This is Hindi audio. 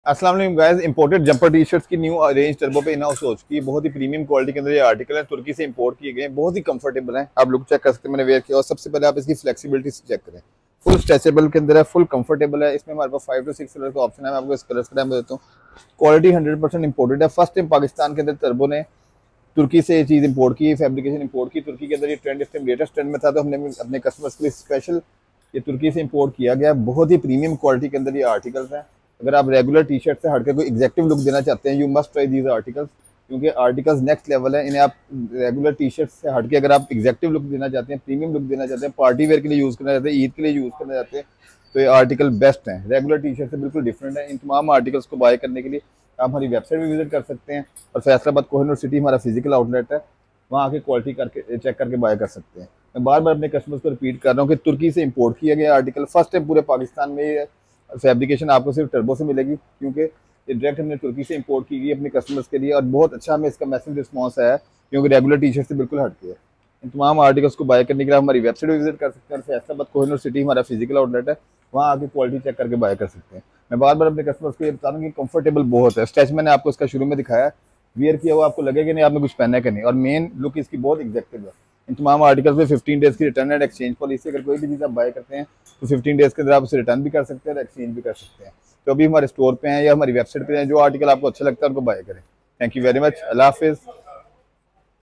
अस्सलाम वालेकुम guys, imported jumper T shirts की न्यू रेंज टर्बो पे इन हाउस हो चुकी है। बहुत ही प्रीमियम क्वालिटी के अंदर ये आर्टिकल है, तुर्की से इंपोर्ट किए गए हैं, बहुत ही कंफर्टेबल हैं। आप लुक चेक कर सकते हैं, मैंने वेयर किया। और सबसे पहले आप इसकी फ्लेक्सिबिलिटी से चेक करें, फुल स्ट्रेचेबल के अंदर है, फुल कंफर्टेबल है। इसमें हमारे पास 5 to 6 कलर का ऑप्शन है। मैं आपको इस कलर का टाइम देता हूँ। क्वालिटी 100% इंपोर्टेड है। फर्स्ट टाइम पाकिस्तान के अंदर टर्बो ने तुर्की से ये चीज़ इंपोर्ट की, फैब्रिकेशन इंपोर्ट की। तुर्की के अंदर ये ट्रेंड इस टाइम लेटेस्ट ट्रेंड में था, तो हमने अपने कस्टमर्स के लिए स्पेशल ये तुर्की से इंपोर्ट किया गया। बहुत ही प्रीमियम क्वालिटी के अंदर ये आर्टिकल्स हैं। अगर आप रेगुलर टी शर्ट से हटकर कोई एग्जेक्टिव लुक देना चाहते हैं, you must try these articles, क्योंकि आर्टिकल्स नेक्स्ट लेवल है। इन्हें आप रेगुलर टी शर्ट से हटके अगर आप एग्जेक्टिव लुक देना चाहते हैं, प्रीमियम लुक देना चाहते हैं, पार्टी वेयर के लिए यूज़ करना चाहते हैं, ईद के लिए यूज़ करना चाहते हैं, तो ये आर्टिकल बेस्ट हैं। रेगुलर टी शर्ट से बिल्कुल डिफरेंट है। इन तमाम आर्टिकल्स को बाय करने के लिए आप हमारी वेबसाइट भी विजिट कर सकते हैं, और फैसलाबाद कोहिनूर सिटी हमारा फिजिकल आउटलेट है, वहाँ आके क्वालिटी करके चेक करके बाय कर सकते हैं। मैं बार बार अपने कस्टमर्स को रिपीट कर रहा हूँ कि तुर्की से इंपोर्ट किया गया आर्टिकल फर्स्ट टाइम पूरे पाकिस्तान में फैब्रिकेशन आपको सिर्फ टर्बो से मिलेगी, क्योंकि ये डायरेक्ट हमने तुर्की से इंपोर्ट की गई अपने कस्टमर्स के लिए। और बहुत अच्छा हमें इसका मैसेज रिस्पॉन्स आया है, क्योंकि रेगुलर टी शर्ट से बिल्कुल हटके है। इन तमाम आर्टिकल्स को बाय करने के लिए हमारी वेबसाइट विजिट कर सकते हैं। फैसलाबाद कोहिनूर सिटी हमारा फिजिकल आउटलेट है, वहाँ आके क्वालिटी चेक करके बाय कर सकते हैं। मैं बार बार अपने कस्टमर्स को ये बता रहा हूँ कि कंफर्टेबल बहुत है। स्ट्रेच मैंने आपको इसका शुरू में दिखाया है, वियर किया हुआ आपको लगेगा नहीं आपने कुछ पहना है कि नहीं। और मेन लुक इसकी बहुत एग्जैक्टिव है। इन तमाम आर्टिकल्स में 15 डेज की रिटर्न एंड एक्सचेंज पॉलिसी, अगर कोई भी चीज़ आप बाय करते हैं तो 15 डेज के अंदर आप उसे रिटर्न भी कर सकते हैं और एक्सचेंज भी कर सकते हैं। तो अभी हमारे स्टोर पे हैं या हमारी वेबसाइट पे हैं, जो आर्टिकल आपको अच्छा लगता है उनको बाय करें। Thank you very much. अल्लाह हाफिज़।